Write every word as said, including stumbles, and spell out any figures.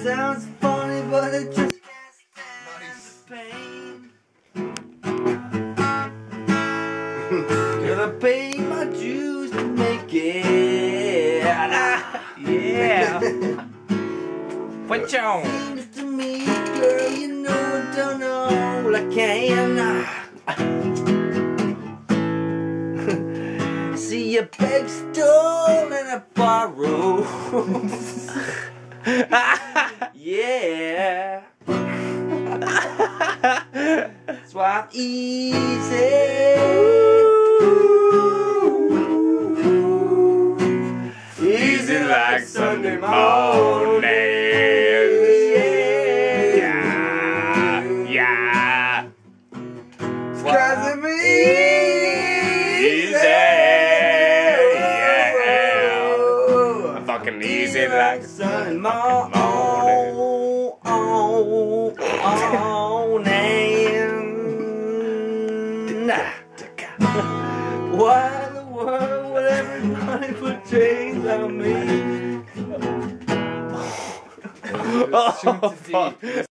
sounds funny, but it just can't stand the pain. Gotta pay my dues to make it. Yeah. Put you on. Seems to me, girl, you know I done all I can. See you beg, stole, and I borrow. Yeah. Swap easy. Easy like Sunday morning. Yeah. Yeah. Cause of me. Easy. Yeah. Fucking easy like Sunday morning. Why in the world would everybody put chains on me? Oh, fuck.